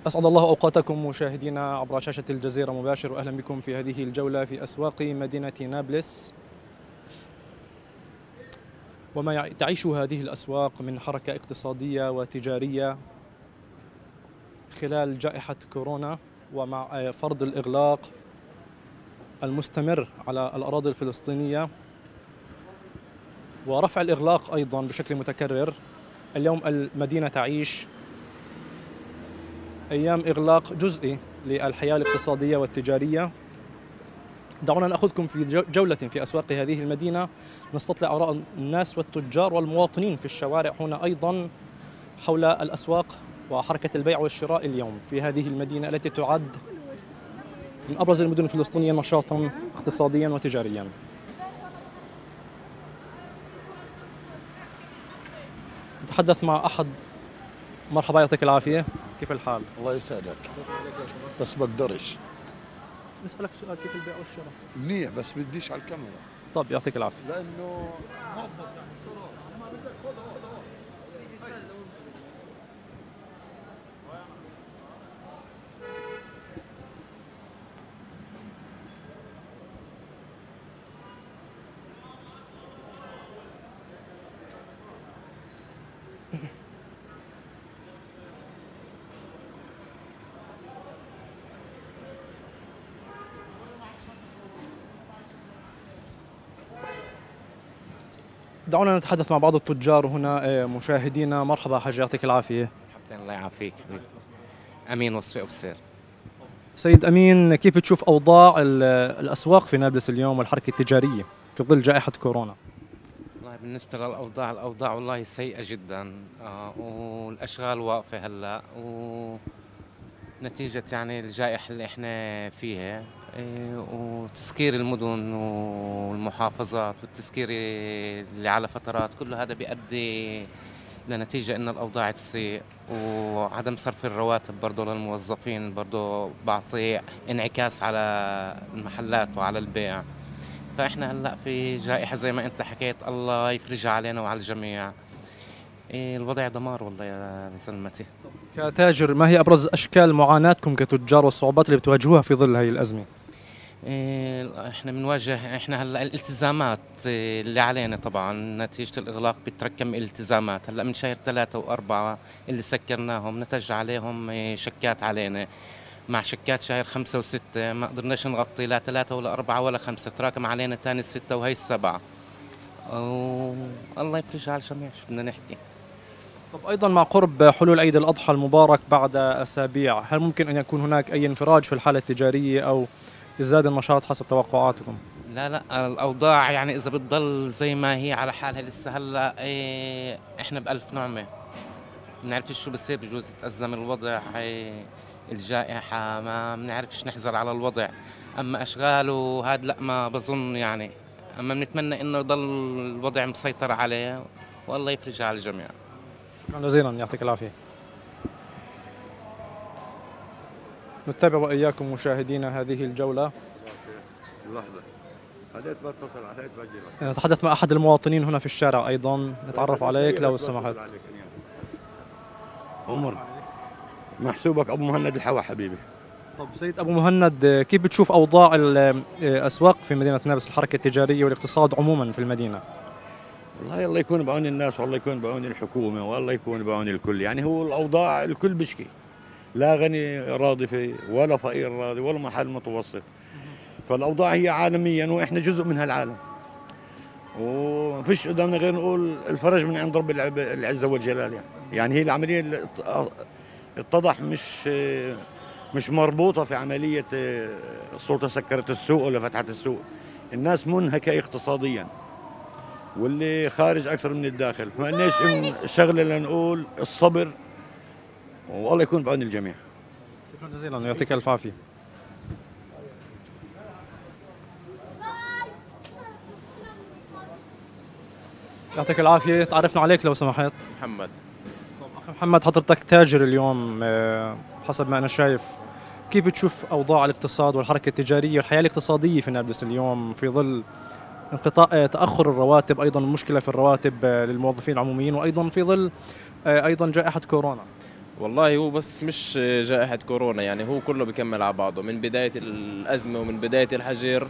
أسعد الله أوقاتكم مشاهدينا عبر شاشة الجزيرة مباشر، وأهلا بكم في هذه الجولة في أسواق مدينة نابلس وما تعيش هذه الأسواق من حركة اقتصادية وتجارية خلال جائحة كورونا، ومع فرض الإغلاق المستمر على الأراضي الفلسطينية ورفع الإغلاق أيضا بشكل متكرر. اليوم المدينة تعيش أيام إغلاق جزئي للحياة الاقتصادية والتجارية. دعونا نأخذكم في جولة في أسواق هذه المدينة، نستطلع آراء الناس والتجار والمواطنين في الشوارع هنا أيضا حول الأسواق وحركة البيع والشراء اليوم في هذه المدينة التي تعد من أبرز المدن الفلسطينية نشاطا اقتصاديا وتجاريا. نتحدث مع أحد. مرحبا، يعطيك العافية، كيف الحال؟ الله يسعدك، بس بقدرش. نسألك سؤال، كيف البيع والشراء؟ منيح بس بديش على الكاميرا. طب يعطيك العافية. لأنه دعونا نتحدث مع بعض التجار هنا مشاهدينا. مرحبا حاج، يعطيك العافية. الله يعافيك. امين وصفي ابصير. سيد أمين، كيف تشوف أوضاع الأسواق في نابلس اليوم والحركة التجارية في ظل جائحة كورونا؟ والله بالنسبة الأوضاع والله سيئة جدا. والأشغال واقفة هلا، ونتيجة يعني الجائحة اللي احنا فيها. وتسكير المدن والمحافظات والتسكير اللي على فترات، كل هذا بيؤدي لنتيجة إن الأوضاع تسيء، وعدم صرف الرواتب برضه للموظفين برضه بعطي انعكاس على المحلات وعلى البيع. فإحنا هلأ في جائحة زي ما أنت حكيت، الله يفرجها علينا وعلى الجميع. الوضع دمار والله يا زلمتي. كتاجر، ما هي أبرز أشكال معاناتكم كتجار والصعوبات اللي بتواجهوها في ظل هذه الأزمة؟ احنا بنواجه هلا الالتزامات اللي علينا. طبعا نتيجة الإغلاق بتركم التزامات. هلا من شهر 3 و4 اللي سكرناهم نتج عليهم شكات علينا. مع شكات شهر 5 و6 ما قدرناش نغطي لا 3 ولا 4 ولا 5، تراكم علينا تاني 6 وهي 7. الله يفرجها على الجميع، شو بدنا نحكي. طب أيضا مع قرب حلول عيد الأضحى المبارك بعد أسابيع، هل ممكن أن يكون هناك أي انفراج في الحالة التجارية أو ازداد النشاط حسب توقعاتكم؟ لا الأوضاع يعني إذا بتضل زي ما هي على حالها لسه هلا، إحنا بألف نعمة. بنعرف شو بصير، بجوز يتأزم الوضع. الجائحة ما بنعرفش نحذر على الوضع. أما أشغال وهذا لا، ما بظن يعني. أما بنتمنى إنه يضل الوضع مسيطر عليه، والله يفرجها على الجميع. شكرا جزيلا، يعطيك العافية. نتابع وإياكم مشاهدينا هذه الجولة. لحظة، خليت بتصل عليك بجي. نتحدث مع أحد المواطنين هنا في الشارع أيضا، نتعرف عليك لو سمحت. عمر، محسوبك أبو مهند الحوا حبيبي. طب سيد أبو مهند، كيف بتشوف أوضاع الأسواق في مدينة نابلس، الحركة التجارية والاقتصاد عموما في المدينة؟ والله الله يكون بعون الناس، والله يكون بعون الحكومة، والله يكون بعون الكل. يعني هو الأوضاع الكل بشكي، لا غني راضي فيه ولا فقير راضي ولا محل متوسط. فالأوضاع هي عالميا وإحنا جزء من هالعالم، وفيش قدامنا غير نقول الفرج من عند رب العزة والجلال. يعني هي العملية اللي اتضح مش مربوطة في عملية السلطة سكرت السوق ولا فتحت السوق. الناس منهكة اقتصاديا واللي خارج أكثر من الداخل. فمالناش شغلة لنقول الصبر، والله يكون بعون الجميع. شكرا جزيلا، يعطيك الف عافيه. يعطيك العافيه، تعرفنا عليك لو سمحت. محمد. اخي محمد، حضرتك تاجر اليوم حسب ما انا شايف، كيف بتشوف اوضاع الاقتصاد والحركه التجاريه والحياه الاقتصاديه في نابلس اليوم في ظل انقطاع تاخر الرواتب، ايضا المشكله في الرواتب للموظفين العموميين، وايضا في ظل ايضا جائحه كورونا؟ والله هو بس مش جائحة كورونا، يعني هو كله بيكمل على بعضه من بداية الأزمة ومن بداية الحجر.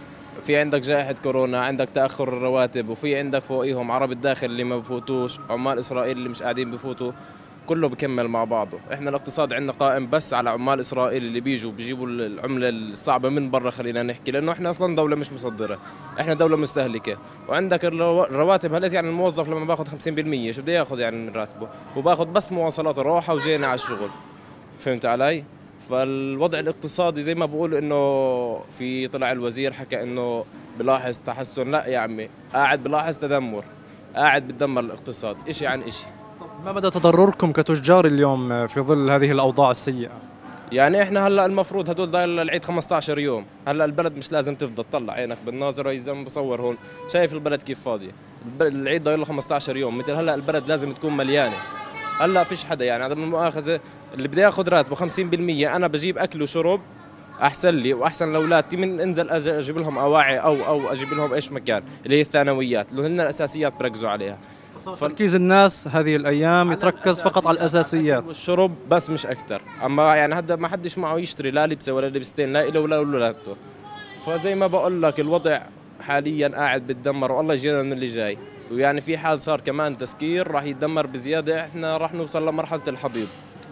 في عندك جائحة كورونا، عندك تأخر الرواتب، وفي عندك فوقيهم عرب الداخل اللي ما بفوتوش، عمال إسرائيل اللي مش قاعدين بفوتوا. كله بكمل مع بعضه. احنا الاقتصاد عندنا قائم بس على عمال إسرائيل اللي بيجيبوا العملة الصعبة من برا، خلينا نحكي، لأنه احنا أصلا دولة مش مصدرة، احنا دولة مستهلكة. وعندك الرواتب هلأ، يعني الموظف لما باخذ 50% شو بده ياخذ يعني من راتبه؟ وباخذ بس مواصلات روحة وجينا على الشغل. فهمت علي؟ فالوضع الاقتصادي زي ما بقول انه في طلع الوزير حكى انه بلاحظ تحسن، لا يا عمي، قاعد بلاحظ تدمر، قاعد بتدمر الاقتصاد اشي عن اشي. ما مدى تضرركم كتجار اليوم في ظل هذه الأوضاع السيئة؟ يعني احنا هلا المفروض هدول ضايل العيد 15 يوم، هلا البلد مش لازم تفضل، طلع عينك بالناظر زي ما بصور هون، شايف البلد كيف فاضيه، العيد ضايل له 15 يوم، مثل هلا البلد لازم تكون مليانه. هلا فيش حدا، يعني عدم المؤاخذه اللي بدي ياخذ راتبه 50%، انا بجيب اكل وشرب احسن لي واحسن لاولادي من انزل اجيب لهم اواعي او اجيب لهم ايش مكان اللي هي الثانويات اللي هن الاساسيات بركزوا عليها. تركيز الناس هذه الأيام يتركز فقط على الأساسيات والشرب بس مش أكثر، أما يعني هذا ما حدش معه يشتري لا لبسه ولا لبستين لا إله ولا ولادته. فزي ما بقول لك الوضع حاليا قاعد بتدمر، والله يجينا من اللي جاي. ويعني في حال صار كمان تسكير راح يتدمر بزيادة، احنا راح نوصل لمرحلة الحضيض.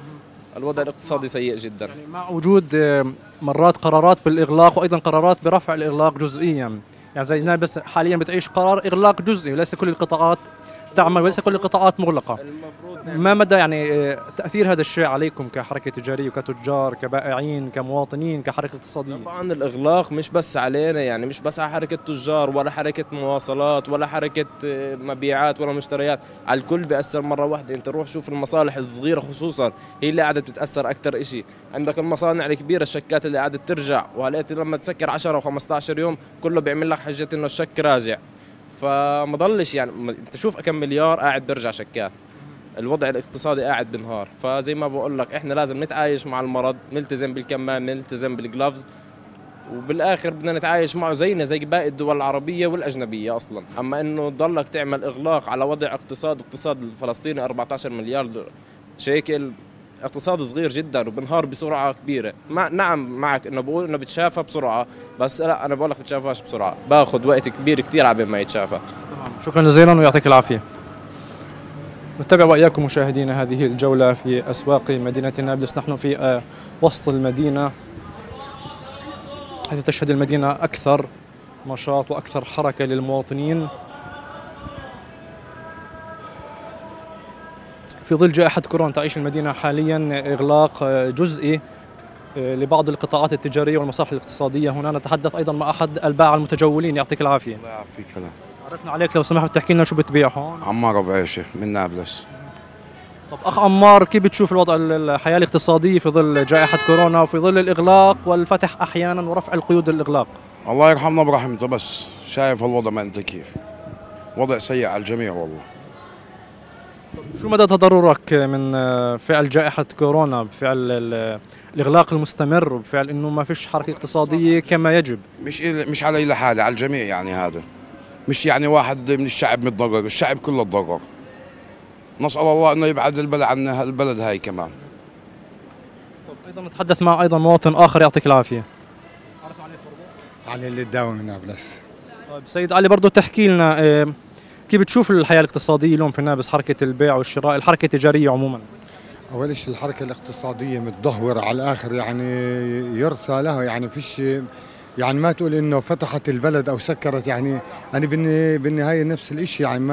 الوضع الاقتصادي سيء جدا، يعني مع وجود مرات قرارات بالإغلاق وأيضا قرارات برفع الإغلاق جزئيا. يعني زي بس حاليا بتعيش قرار إغلاق جزئي، وليس كل القطاعات تعمل وليس كل القطاعات مغلقة. ما مدى يعني تأثير هذا الشيء عليكم كحركة تجارية وكتجار كبائعين كمواطنين كحركة اقتصادية؟ طبعا الإغلاق مش بس علينا، يعني مش بس على حركة تجار ولا حركة مواصلات ولا حركة مبيعات ولا مشتريات، على الكل بيأثر مرة واحدة. انت روح شوف المصالح الصغيرة خصوصا هي اللي قاعدة بتتأثر أكثر إشي. عندك المصانع الكبيرة الشكات اللي قاعدة ترجع، وهلقيت لما تسكر 10 و15 يوم كله بيعمل لك حجة إنه الشك راجع. فما ضلش، يعني انت شوف كم مليار قاعد بيرجع شكات. الوضع الاقتصادي قاعد بنهار. فزي ما بقول لك احنا لازم نتعايش مع المرض، نلتزم بالكمام، نلتزم بالجلافز، وبالاخر بدنا نتعايش معه زينا زي باقي الدول العربيه والاجنبيه اصلا. اما انه تضلك تعمل اغلاق على وضع اقتصاد الفلسطيني 14 مليار شيكل، اقتصاد صغير جدا وبنهار بسرعه كبيره. نعم معك انه بقول انه بتشافى بسرعه، بس لا انا بقول لك بتشافاش بسرعه، باخذ وقت كبير كثير على ما يتشافى. شكرا جزيلا ويعطيك العافيه. نتابع وإياكم مشاهدينا هذه الجولة في أسواق مدينة نابلس. نحن في وسط المدينة، حيث تشهد المدينة أكثر نشاط وأكثر حركة للمواطنين في ظل جائحة كورونا. تعيش المدينة حاليا إغلاق جزئي لبعض القطاعات التجارية والمصالح الاقتصادية. هنا نتحدث أيضا مع أحد البائع المتجولين. يعطيك العافية. الله يعافيك. هلا، عرفنا عليك لو سمحت تحكي لنا شو بتبيع هون؟ عمار ابو عيشه من نابلس. طب أخ عمار، كيف بتشوف الوضع الحياة الاقتصادية في ظل جائحة كورونا وفي ظل الإغلاق والفتح أحيانا ورفع القيود الإغلاق؟ الله يرحمنا برحمته، بس شايف الوضع ما انت كيف، وضع سيء على الجميع والله. شو مدى تضررك من فعل جائحة كورونا، بفعل الإغلاق المستمر وبفعل إنه ما فيش حركة اقتصادية كما يجب؟ مش علي لحالي، على الجميع. يعني هذا مش يعني واحد من الشعب متضرر، الشعب كله تضرر. نسأل الله انه يبعد البلد عنا البلد هاي كمان. طب ايضا نتحدث مع ايضا مواطن اخر. يعطيك العافيه. علي اللي تداوم من نابلس. طيب سيد علي، برضه تحكي لنا كيف بتشوف الحياه الاقتصاديه اليوم في نابلس، حركه البيع والشراء، الحركه التجاريه عموما؟ اول شيء الحركه الاقتصاديه متدهوره على الاخر، يعني يرثى لها، يعني فيش، يعني ما تقول انه فتحت البلد او سكرت. يعني انا بالنهايه نفس الشيء، يعني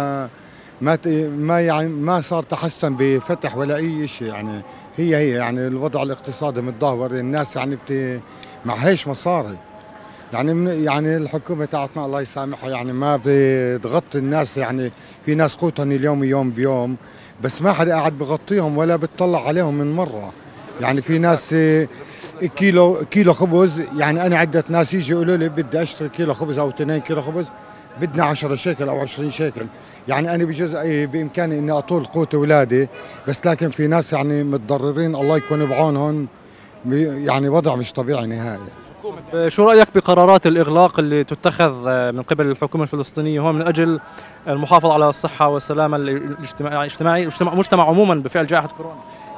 ما صار تحسن بفتح ولا اي شيء. يعني هي يعني الوضع الاقتصادي متدهور، الناس يعني معهاش مصاري. يعني الحكومه تاعتنا الله يسامحها يعني ما بتغطي الناس. يعني في ناس قوتهم اليوم يوم بيوم، بس ما حدا قاعد بغطيهم ولا بتطلع عليهم من مره. يعني في ناس كيلو خبز، يعني انا عده ناس يجي يقولوا لي بدي اشتري كيلو خبز او 2 كيلو خبز، بدنا 10 شيكل او 20 شيكل. يعني انا بجوز بامكاني اني اطول قوت اولادي، بس لكن في ناس يعني متضررين، الله يكون بعونهم. يعني وضع مش طبيعي نهائي. شو رايك بقرارات الاغلاق اللي تتخذ من قبل الحكومه الفلسطينيه هون من اجل المحافظه على الصحه والسلامه الاجتماعي المجتمع عموما بفعل جائحه كورونا؟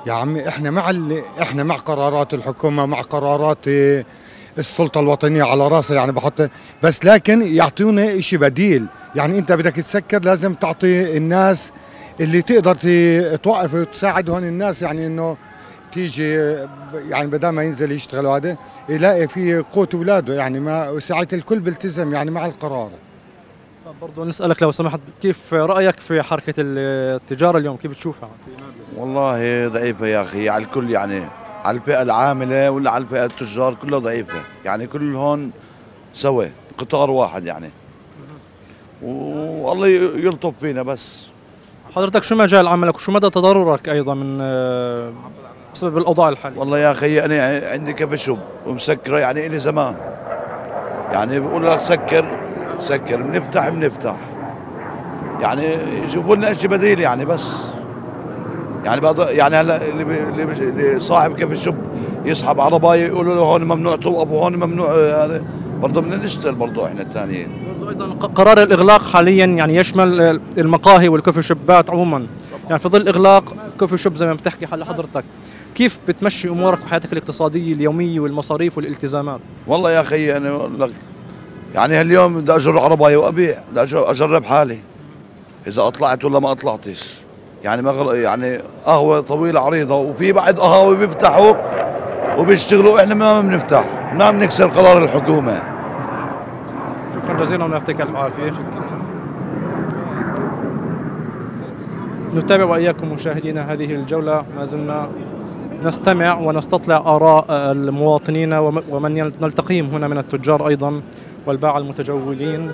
يا عمي احنا مع قرارات الحكومه، مع قرارات السلطه الوطنيه على راسها، يعني بحط، بس لكن يعطونا شيء بديل. يعني انت بدك تسكر لازم تعطي الناس اللي تقدر توقف وتساعد هون الناس، يعني انه تيجي يعني بدل ما ينزل يشتغل هذا يلاقي في قوت اولاده، يعني ما ساعة الكل بيلتزم يعني مع القرار. برضه نسألك لو سمحت، كيف رأيك في حركة التجارة اليوم، كيف بتشوفها؟ والله ضعيفة يا أخي على الكل، يعني على الفئة العاملة ولا على الفئة التجار كلها ضعيفة، يعني كل هون سوا قطار واحد يعني، والله يلطف فينا. بس حضرتك شو مجال عملك وشو مدى تضررك أيضا من بسبب الأوضاع الحالية؟ والله يا أخي أنا عندي كف شوب ومسكرة يعني إلي زمان، يعني بقول لك سكر بنفتح يعني يشوفوا لنا شيء بديل يعني. بس يعني يعني هلا اللي صاحب كيف الشوب يسحب عربايه يقولوا له هون ممنوع توقف وهون ممنوع، هذا برضه بدنا نشتغل برضه احنا الثانيين. برضه ايضا قرار الاغلاق حاليا يعني يشمل المقاهي والكوفي شوبات عموما، يعني في ظل اغلاق كوفي شوب زي ما بتحكي حضرتك، كيف بتمشي امورك وحياتك الاقتصاديه اليوميه والمصاريف والالتزامات؟ والله يا اخي انا بقول لك يعني اليوم بدي اجر عربايه وابيع، بدي اجرب حالي اذا اطلعت ولا ما اطلعتش، يعني ما يعني قهوه طويله عريضه، وفي بعد قهاوي بيفتحوا وبيشتغلوا، احنا ما بنفتح، ما بنكسر قرار الحكومه. شكرا جزيلا ويعطيك الف عافيه. نتابع واياكم مشاهدينا هذه الجوله، ما زلنا نستمع ونستطلع اراء المواطنين ومن نلتقيهم هنا من التجار ايضا والباعة المتجولين.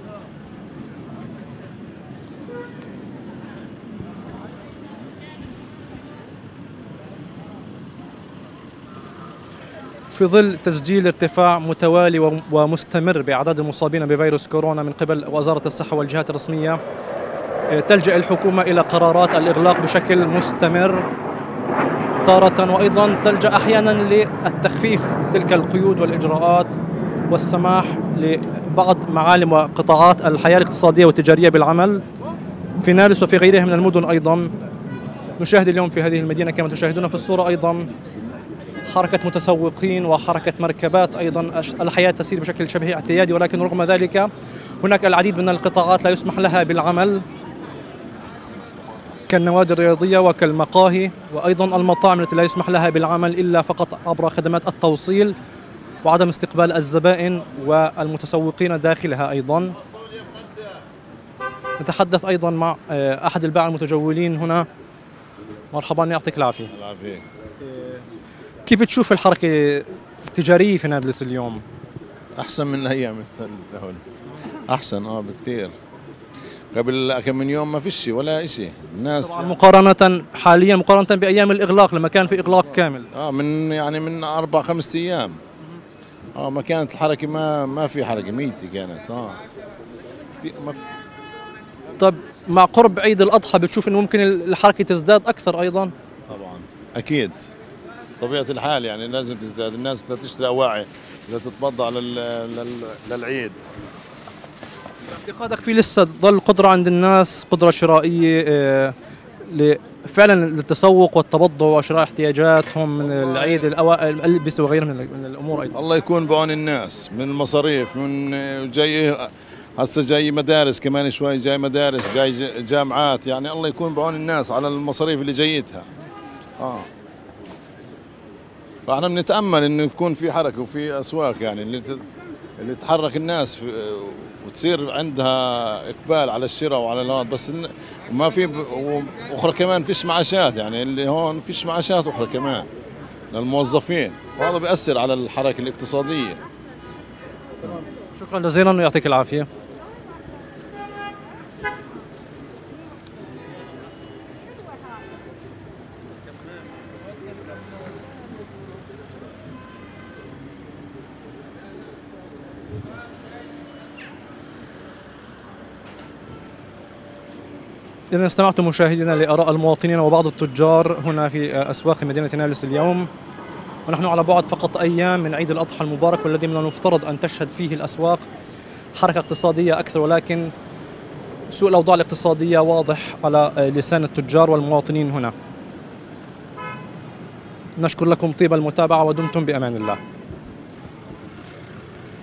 في ظل تسجيل ارتفاع متوالي ومستمر بأعداد المصابين بفيروس كورونا من قبل وزارة الصحة والجهات الرسمية، تلجأ الحكومة إلى قرارات الإغلاق بشكل مستمر تارة، وأيضا تلجأ أحيانا للتخفيف تلك القيود والإجراءات والسماح لبعض معالم وقطاعات الحياة الاقتصادية والتجارية بالعمل في نابلس وفي غيرها من المدن. أيضا نشاهد اليوم في هذه المدينة كما تشاهدون في الصورة أيضا حركة متسوقين وحركة مركبات، أيضا الحياة تسير بشكل شبه اعتيادي، ولكن رغم ذلك هناك العديد من القطاعات لا يسمح لها بالعمل كالنوادي الرياضية وكالمقاهي، وأيضا المطاعم التي لا يسمح لها بالعمل إلا فقط عبر خدمات التوصيل وعدم استقبال الزبائن والمتسوقين داخلها. أيضا نتحدث أيضا مع أحد الباعة المتجولين هنا. مرحبا، يعطيك العافية. كيف تشوف الحركة التجارية في نابلس اليوم؟ أحسن من أيام هون، أحسن بكثير. قبل كم من يوم ما فيش ولا شيء، الناس طبعا مقارنة حاليا مقارنة بأيام الإغلاق لما كان في إغلاق كامل. من 4-5 أيام ما كانت الحركة، ما في حركة، ميتة كانت كثير ما في. طب مع قرب عيد الأضحى بتشوف إنه ممكن الحركة تزداد أكثر أيضا؟ طبعا أكيد، طبيعة الحال يعني لازم تزداد، الناس بدها تشتري أواعي، بدها تتبضع للعيد. باعتقادك في لسه ظل قدرة عند الناس، قدرة شرائية فعلا للتسوق والتبضع وشراء احتياجاتهم من العيد، الألبسة وغيرها من الأمور أيضا؟ الله يكون بعون الناس من المصاريف، من جاي هسه جاي مدارس كمان شوي، جاي مدارس، جاي جامعات، يعني الله يكون بعون الناس على المصاريف اللي جايتها. فاحنا بنتامل انه يكون في حركه وفي اسواق، يعني اللي تحرك الناس وتصير عندها اقبال على الشراء وعلى هذا، بس ما في اخرى كمان فيش معاشات، يعني اللي هون فيش معاشات اخرى كمان للموظفين، وهذا بيأثر على الحركه الاقتصاديه. شكرا جزيلا ويعطيك العافيه. إذا استمعتم مشاهدينا لآراء المواطنين وبعض التجار هنا في أسواق مدينة نابلس اليوم، ونحن على بعد فقط أيام من عيد الأضحى المبارك، والذي من المفترض أن تشهد فيه الأسواق حركة اقتصادية أكثر، ولكن سوء الأوضاع الاقتصادية واضح على لسان التجار والمواطنين هنا. نشكر لكم طيب المتابعة ودمتم بأمان الله.